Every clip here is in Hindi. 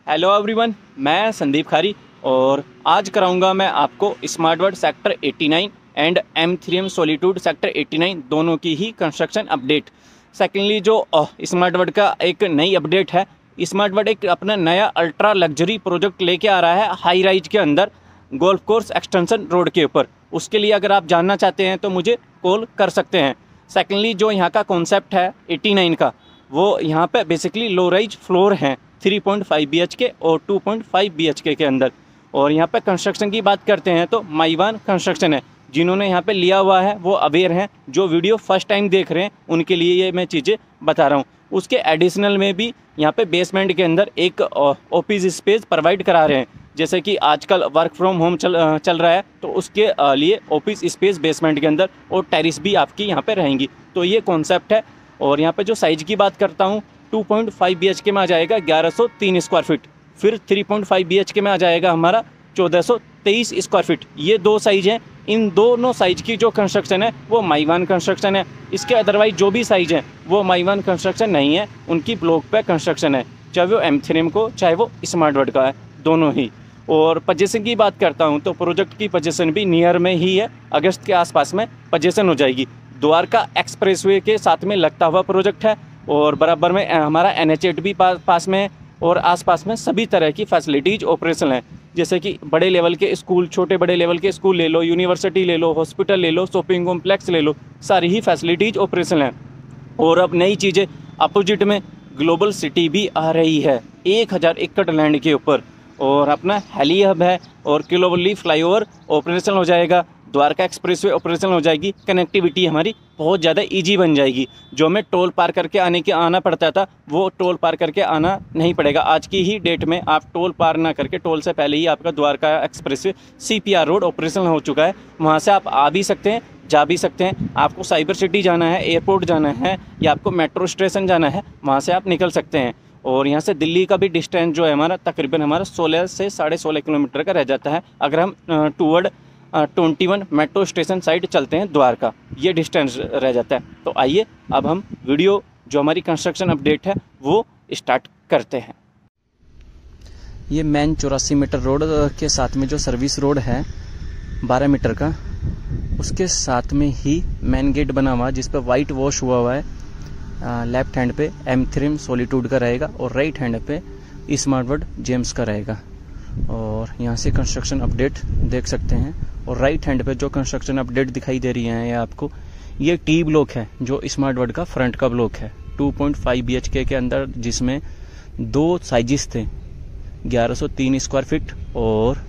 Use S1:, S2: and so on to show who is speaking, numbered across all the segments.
S1: हेलो एवरीवन, मैं संदीप खारी और आज कराऊंगा मैं आपको smart world sector 89 and M3M solitude sector 89 दोनों की ही कंस्ट्रक्शन अपडेट। सेकेंडली जो स्मार्ट वर्ल्ड का एक नई अपडेट है, स्मार्ट वर्ल्ड एक अपना नया अल्ट्रा लग्जरी प्रोजेक्ट लेके आ रहा है हाई राइज के अंदर गोल्फ कोर्स एक्सटेंशन रोड के ऊपर। उसके लिए अगर आप जानना चाहते हैं तो मुझे कॉल कर सकते हैं। सेकेंडली जो यहाँ का कॉन्सेप्ट है 89 का, वो यहाँ पे बेसिकली लो राइज फ्लोर हैं 3.5 BHK और 2.5 BHK के अंदर। और यहाँ पे कंस्ट्रक्शन की बात करते हैं तो माइवान कंस्ट्रक्शन है, जिन्होंने यहाँ पे लिया हुआ है वो अवेयर हैं। जो वीडियो फर्स्ट टाइम देख रहे हैं उनके लिए ये मैं चीज़ें बता रहा हूँ। उसके एडिशनल में भी यहाँ पे बेसमेंट के अंदर एक ऑफिस स्पेस प्रोवाइड करा रहे हैं। जैसे कि आजकल वर्क फ्रॉम होम चल रहा है, तो उसके लिए ऑफिस स्पेस बेसमेंट के अंदर और टेरिस भी आपकी यहाँ पे रहेंगी। तो ये कॉन्सेप्ट है। और यहाँ पे जो साइज़ की बात करता हूँ, 2.5 BHK में आ जाएगा 1103 स्क्वायर फीट। फिर 3.5 BHK में आ जाएगा हमारा 1423 स्क्वायर फीट। ये दो साइज़ हैं। इन दोनों साइज़ की जो कंस्ट्रक्शन है वो माइवान कंस्ट्रक्शन है। इसके अदरवाइज जो भी साइज़ हैं वो माइवान कंस्ट्रक्शन नहीं है, उनकी ब्लॉक पे कंस्ट्रक्शन है, चाहे वो M3M को चाहे वो स्मार्ट वर्ल्ड का है, दोनों ही। और पोजीशन की बात करता हूँ तो प्रोजेक्ट की पोजीशन भी नियर में ही है, अगस्त के आसपास में पोजीशन हो जाएगी। द्वारका एक्सप्रेसवे के साथ में लगता हुआ प्रोजेक्ट है और बराबर में हमारा NH8 भी पास में है और आसपास में सभी तरह की फैसिलिटीज़ ऑपरेशनल हैं। जैसे कि बड़े लेवल के स्कूल, छोटे बड़े लेवल के स्कूल ले लो, यूनिवर्सिटी ले लो, हॉस्पिटल ले लो, शॉपिंग कॉम्प्लेक्स ले लो, सारी ही फैसिलिटीज़ ऑपरेशनल हैं। और अब नई चीज़ें, अपोजिट में ग्लोबल सिटी भी आ रही है 1000 एकड़ लैंड के ऊपर, और अपना हेली हब है और किलोवली फ्लाईओवर ऑपरेशनल हो जाएगा। द्वारका एक्सप्रेसवे ऑपरेशनल हो जाएगी। कनेक्टिविटी हमारी बहुत ज़्यादा इजी बन जाएगी। जो हमें टोल पार करके आना पड़ता था वो टोल पार करके आना नहीं पड़ेगा। आज की ही डेट में आप टोल पार ना करके, टोल से पहले ही आपका Dwarka expressway CPR road operational हो चुका है। वहाँ से आप आ भी सकते हैं, जा भी सकते हैं। आपको साइबर सिटी जाना है, एयरपोर्ट जाना है या आपको मेट्रो स्टेशन जाना है, वहाँ से आप निकल सकते हैं। और यहाँ से दिल्ली का भी डिस्टेंस जो है हमारा तकरीबन 16 से 16.5 किलोमीटर का रह जाता है अगर हम टूवर्ड 21 मेट्रो स्टेशन साइड चलते हैं द्वारका, ये डिस्टेंस रह जाता है। तो आइए अब हम वीडियो जो हमारी कंस्ट्रक्शन अपडेट है वो स्टार्ट करते हैं। ये मेन 84 मीटर रोड के साथ में जो सर्विस रोड है 12 मीटर का, उसके साथ में ही मेन गेट बना हुआ जिस पर वाइट वॉश हुआ है। लेफ्ट हैंड पे M3M सॉलिट्यूड का रहेगा और राइट हैंड पे स्मार्ट वर्ल्ड जेम्स का रहेगा। और यहाँ से कंस्ट्रक्शन अपडेट देख सकते हैं। और राइट हैंड पे जो कंस्ट्रक्शन अपडेट दिखाई दे रही है आपको, ये T ब्लॉक है जो स्मार्ट वर्ल्ड का फ्रंट का ब्लॉक है 2.5 BHK के अंदर, जिसमें दो साइजेस थे 1103 स्क्वायर फीट और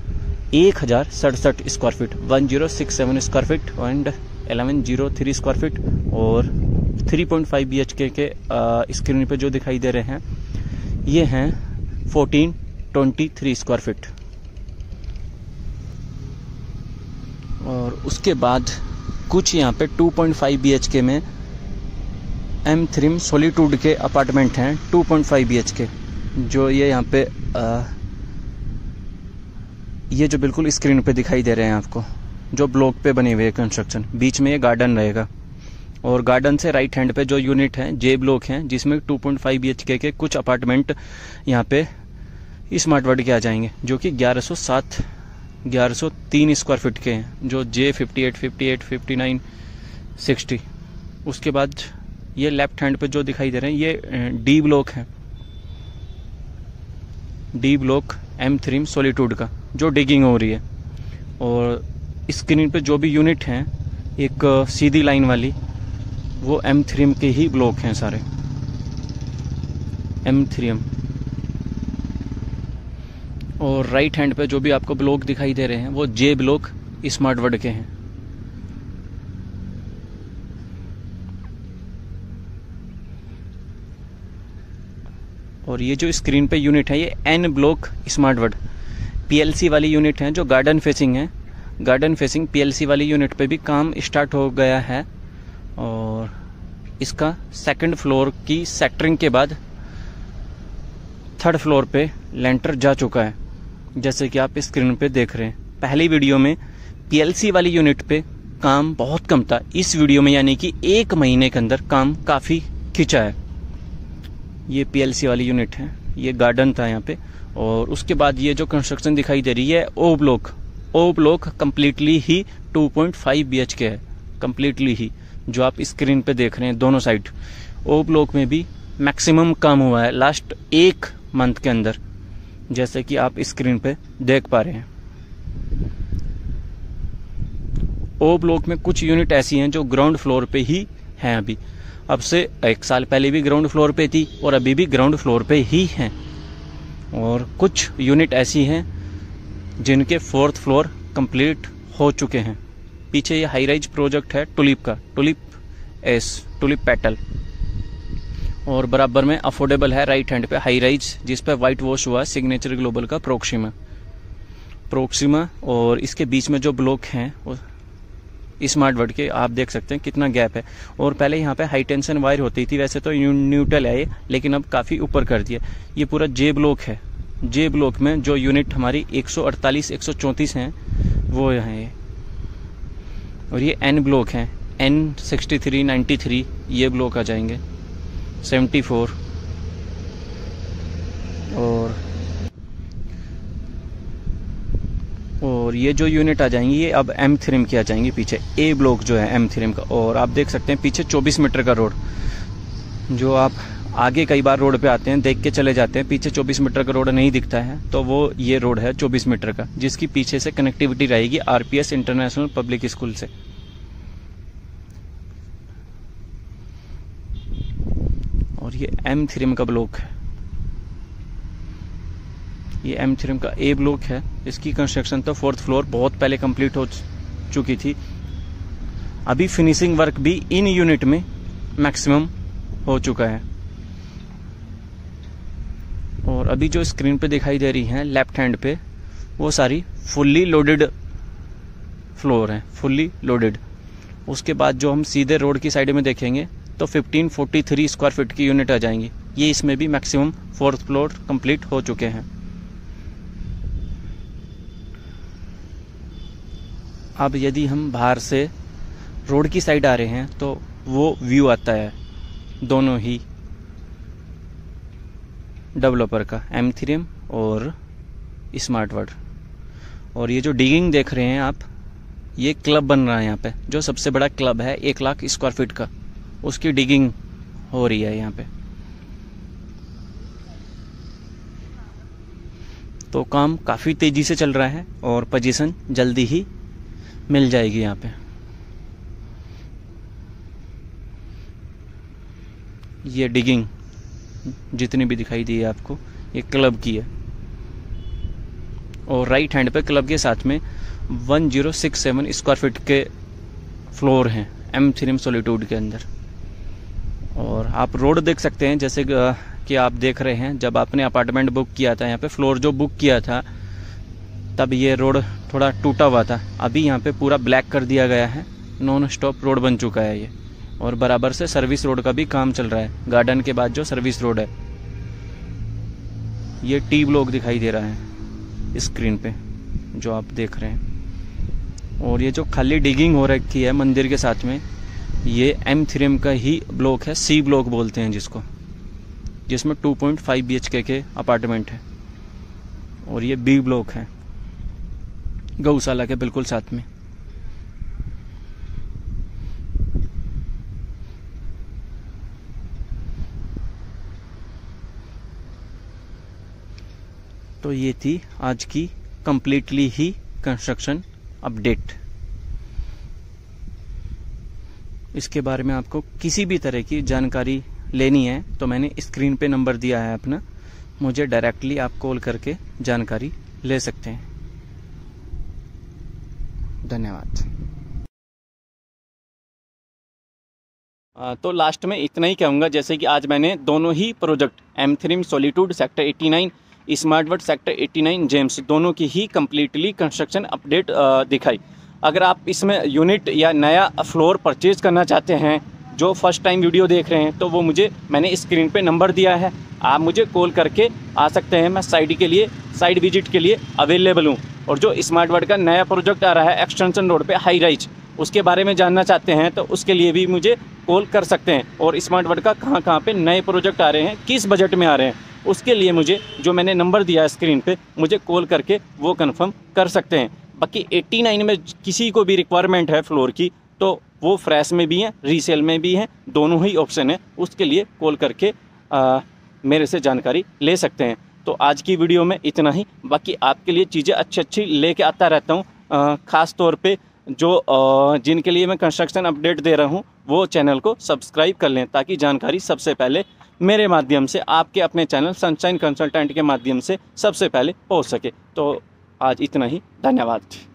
S1: 1067 square feet, 1067 square feet and 1103 square feet. और 3.5 BHK के स्क्रीन पे जो दिखाई दे रहे हैं ये हैं 1423 स्क्वायर फीट। और उसके बाद कुछ यहाँ पे 2.5 BHK में M3M सॉलिट्यूड के अपार्टमेंट हैं 2.5 BHK, जो ये यहाँ पे ये जो बिल्कुल स्क्रीन पे दिखाई दे रहे हैं आपको, जो ब्लॉक पे बने हुए कंस्ट्रक्शन। बीच में ये गार्डन रहेगा और गार्डन से राइट हैंड पे जो यूनिट हैं J ब्लॉक हैं, जिसमें 2.5 BHK के कुछ अपार्टमेंट यहाँ पे स्मार्ट वर्ल्ड के आ जाएंगे, जो कि 1103 स्क्वायर फीट के हैं, जो J58, 58, 59, 60। उसके बाद ये लेफ्ट हैंड पे जो दिखाई दे रहे हैं ये D ब्लॉक है, D ब्लॉक M3M सॉलिट्यूड का, जो डिगिंग हो रही है। और स्क्रीन पे जो भी यूनिट हैं एक सीधी लाइन वाली, वो M3M के ही ब्लॉक हैं सारे, M3M। और राइट हैंड पे जो भी आपको ब्लॉक दिखाई दे रहे हैं वो J ब्लॉक स्मार्ट वर्ल्ड के हैं। और ये जो स्क्रीन पे यूनिट है ये N block smart world PLC वाली यूनिट है, जो गार्डन फेसिंग है। गार्डन फेसिंग PLC वाली यूनिट पे भी काम स्टार्ट हो गया है और इसका सेकंड फ्लोर की सेक्टरिंग के बाद थर्ड फ्लोर पे लेंटर जा चुका है, जैसे कि आप स्क्रीन पे देख रहे हैं। पहली वीडियो में PLC वाली यूनिट पे काम बहुत कम था, इस वीडियो में यानी कि 1 महीने के अंदर काम काफ़ी खिंचा है। ये PLC वाली यूनिट है। ये गार्डन था यहाँ पे। और उसके बाद ये जो कंस्ट्रक्शन दिखाई दे रही है ओ ब्लॉक कम्प्लीटली ही 2.5 BHK है, कम्प्लीटली ही, जो आप स्क्रीन पे देख रहे हैं दोनों साइड। ओ ब्लॉक में भी मैक्सिमम काम हुआ है लास्ट 1 मंथ के अंदर, जैसे कि आप स्क्रीन पे देख पा रहे हैं। ओ ब्लॉक में कुछ यूनिट ऐसी हैं जो ग्राउंड फ्लोर पे ही हैं अभी, अब से 1 साल पहले भी ग्राउंड फ्लोर पे थी और अभी भी ग्राउंड फ्लोर पे ही हैं। और कुछ यूनिट ऐसी हैं जिनके 4th फ्लोर कंप्लीट हो चुके हैं। पीछे ये हाई राइज प्रोजेक्ट है टुलिप का, टुलिप पेटल, और बराबर में अफोर्डेबल है राइट हैंड पे हाई राइज, जिस पे वाइट वॉश हुआ सिग्नेचर ग्लोबल का प्रोक्सिमा। और इसके बीच में जो ब्लॉक हैं स्मार्ट वर्ड के, आप देख सकते हैं कितना गैप है। और पहले यहाँ पे हाई टेंशन वायर होती थी, वैसे तो न्यूट्रल है ये, लेकिन अब काफ़ी ऊपर कर दिया। ये पूरा जे ब्लॉक है, जे ब्लॉक में जो यूनिट हमारी 148 134 हैं वो हैं ये। और ये एन ब्लॉक हैं, N63 93 ये ब्लॉक आ जाएंगे, 74। और ये जो यूनिट आ जाएंगी ये अब M3 की आ जाएंगी पीछे, ए ब्लॉक जो है M3 का। और आप देख सकते हैं पीछे 24 मीटर का रोड, जो आप आगे कई बार रोड पे आते हैं देख के चले जाते हैं, पीछे 24 मीटर का रोड नहीं दिखता है, तो वो ये रोड है 24 मीटर का, जिसकी पीछे से कनेक्टिविटी रहेगी RPS इंटरनेशनल पब्लिक स्कूल से। और ये M3 का ब्लॉक है, ये M3 का ए ब्लॉक है। इसकी कंस्ट्रक्शन तो 4th फ्लोर बहुत पहले कंप्लीट हो चुकी थी। अभी फिनिशिंग वर्क भी इन यूनिट में मैक्सिमम हो चुका है। और अभी जो स्क्रीन पे दिखाई दे रही हैं लेफ्ट हैंड पे, वो सारी फुल्ली लोडेड फ्लोर हैं, फुल्ली लोडेड। उसके बाद जो हम सीधे रोड की साइड में देखेंगे तो 1543 स्क्वायर फीट की यूनिट आ जाएंगी। ये इसमें भी मैक्सिमम 4th फ्लोर कंप्लीट हो चुके हैं। अब यदि हम बाहर से रोड की साइड आ रहे हैं तो वो व्यू आता है दोनों ही डेवलपर का, M3 और स्मार्ट वर्ड। और ये जो डिगिंग देख रहे हैं आप, ये क्लब बन रहा है यहाँ पे, जो सबसे बड़ा क्लब है 1 लाख स्क्वायर फीट का, उसकी डिगिंग हो रही है यहाँ पे। तो काम काफ़ी तेज़ी से चल रहा है और पोजीशन जल्दी ही मिल जाएगी यहाँ पे। ये डिगिंग जितनी भी दिखाई दी है आपको, ये क्लब की है। और राइट हैंड पे क्लब के साथ में 1067 स्क्वायर फीट के फ्लोर हैं M3 सॉलिट्यूड के अंदर। और आप रोड देख सकते हैं, जैसे कि आप देख रहे हैं जब आपने अपार्टमेंट बुक किया था, यहाँ पे फ्लोर जो बुक किया था तब ये रोड थोड़ा टूटा हुआ था। अभी यहाँ पे पूरा ब्लैक कर दिया गया है, नॉन स्टॉप रोड बन चुका है ये। और बराबर से सर्विस रोड का भी काम चल रहा है, गार्डन के बाद जो सर्विस रोड है। ये T ब्लॉक दिखाई दे रहा है स्क्रीन पे जो आप देख रहे हैं। और ये जो खाली डिगिंग हो रखी है मंदिर के साथ में, ये M3 का ही ब्लॉक है, C ब्लॉक बोलते हैं जिसको, जिसमें 2.5 BHK के अपार्टमेंट है। और ये B ब्लॉक है गौशाला के बिल्कुल साथ में। तो ये थी आज की कंप्लीटली ही कंस्ट्रक्शन अपडेट। इसके बारे में आपको किसी भी तरह की जानकारी लेनी है तो मैंने स्क्रीन पे नंबर दिया है अपना, मुझे डायरेक्टली आप कॉल करके जानकारी ले सकते हैं। धन्यवाद। तो लास्ट में इतना ही कहूँगा, जैसे कि आज मैंने दोनों ही project M3 solitude sector 89, smart world sector 89 gems, दोनों की ही कम्प्लीटली कंस्ट्रक्शन अपडेट दिखाई। अगर आप इसमें यूनिट या नया फ्लोर परचेज करना चाहते हैं, जो फर्स्ट टाइम वीडियो देख रहे हैं, तो वो मैंने स्क्रीन पे नंबर दिया है, आप मुझे कॉल करके आ सकते हैं। मैं साइड विजिट के लिए अवेलेबल हूँ। और जो स्मार्ट वर्ड का नया प्रोजेक्ट आ रहा है एक्सटेंशन रोड पे हाई राइज, उसके बारे में जानना चाहते हैं तो उसके लिए भी मुझे कॉल कर सकते हैं। और स्मार्ट वर्ड का कहाँ पे नए प्रोजेक्ट आ रहे हैं, किस बजट में आ रहे हैं, उसके लिए मुझे जो मैंने नंबर दिया है स्क्रीन पे, मुझे कॉल करके वो कंफर्म कर सकते हैं। बाकी 89 में किसी को भी रिक्वायरमेंट है फ्लोर की तो वो फ्रेश में भी हैं, रीसेल में भी हैं, दोनों ही ऑप्शन है। उसके लिए कॉल करके मेरे से जानकारी ले सकते हैं। तो आज की वीडियो में इतना ही। बाकी आपके लिए चीज़ें अच्छी लेके आता रहता हूँ। ख़ास तौर पे जो जिनके लिए मैं कंस्ट्रक्शन अपडेट दे रहा हूँ वो चैनल को सब्सक्राइब कर लें, ताकि जानकारी सबसे पहले मेरे माध्यम से आपके अपने चैनल सनशाइन कंसल्टेंट के माध्यम से सबसे पहले पहुँच सके। तो आज इतना ही, धन्यवाद।